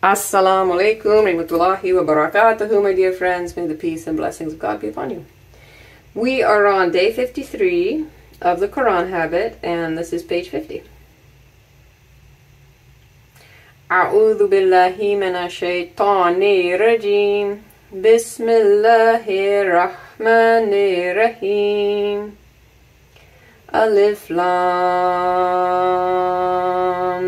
Assalamu alaikum rahmatullahi wa barakatuhu, my dear friends. May the peace and blessings of God be upon you. We are on day 53 of the Quran habit, and this is page 50. A'udhu billahi minash shaitanir rajim. Bismillahir rahmanir rahim. Alif Lam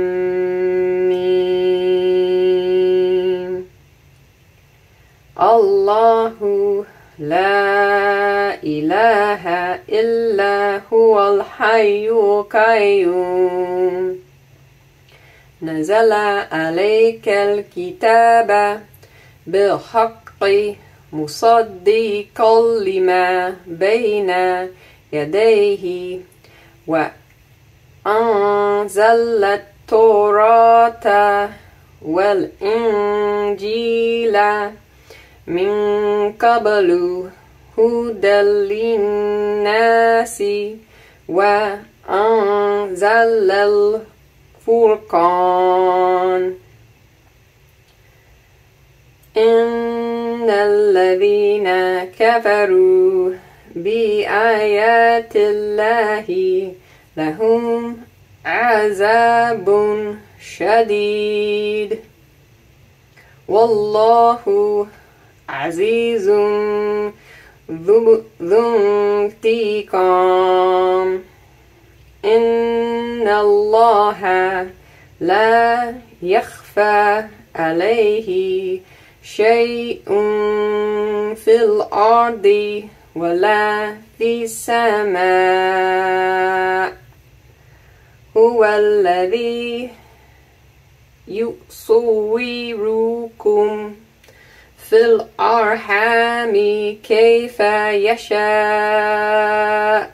Mim. Allahu la ilaha illa huwal hayyul qayyum. Nazala alaykal kitaba bil haqqi musaddiqan lima bayna يديه وأنزل التوراة والإنجيل من قبل هدى للناس وأنزل الفرقان إن الذين كفروا بآيات الله لهم عذاب شديد والله عزيز ذو انتقام إن الله لا يخفى عليه شيء في الأرض ولا في السماء هو الذي يصوركم في الأرحام كيف يشاء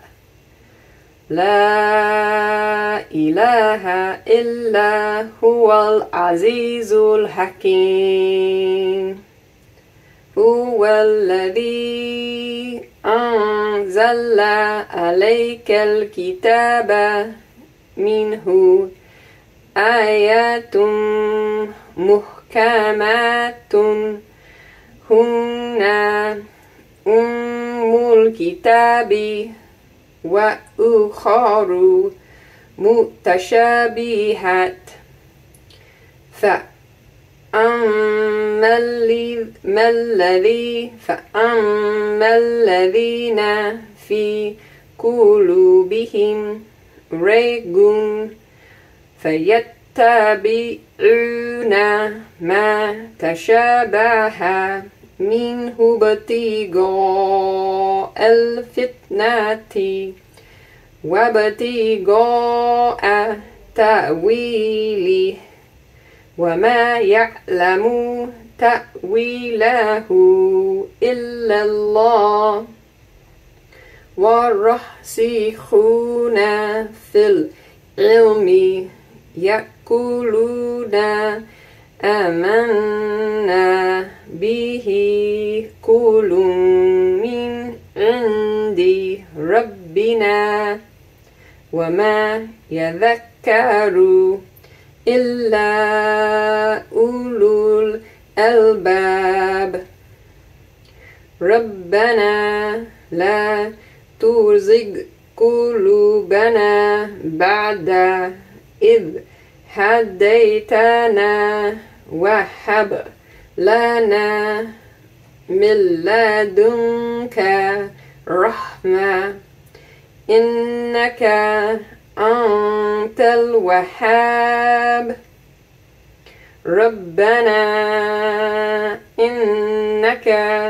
لا إله إلا هو العزيز الحكيم هو الذي أنزل عليك الكتاب منه آيات محكمات هن أم الكتاب وأخر متشابهات فأما الذين في قلوبهم ريب فيتبعون ما تشابه منه ابتغاء الفتنة وابتغاء تأويله وما يعلم تأويله إلا الله والراسخون في العلم يقولون آمنا به كل من عند ربنا وما يذكر إلا أولو الألباب ربنا لا تزغ قلوبنا بعد إذ هديتنا وهب لنا من لدنك رحمة إنك أنت الوهاب ربنا إنك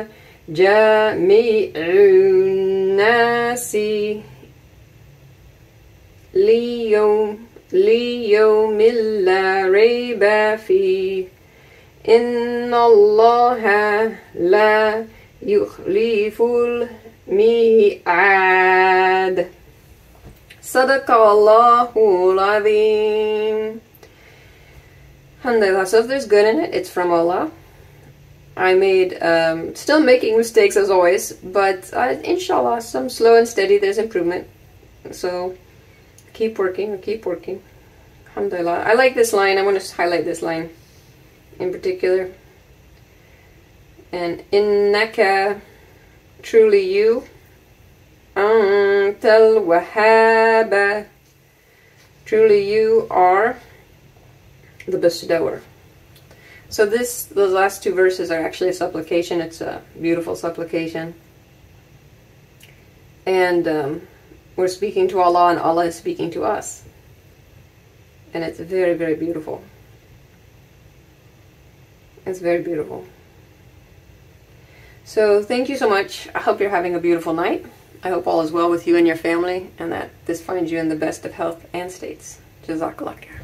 جامع الناس ليوم لا ريب فيه إن الله لا يخلف الميعاد صدق الله العظيم. Alhamdulillah. So if there's good in it, it's from Allah. I made, still making mistakes as always, but inshallah, some slow and steady, there's improvement. So keep working, keep working. Alhamdulillah. I like this line. I want to highlight this line. in particular. And innaka, truly you, antal wahhab, truly you are the bestower. So those last two verses are actually a supplication. It's a beautiful supplication. And we're speaking to Allah, and Allah is speaking to us. And it's very, very beautiful. It's very beautiful. So thank you so much. I hope you're having a beautiful night. I hope all is well with you and your family, and that this finds you in the best of health and states. Jazakallah khair.